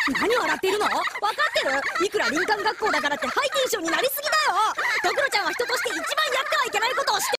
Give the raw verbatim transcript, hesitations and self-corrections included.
何笑っているの？分かってる？いくら林間学校だからってハイテンションになりすぎだよ。ドクロちゃんは人として一番やってはいけないことをして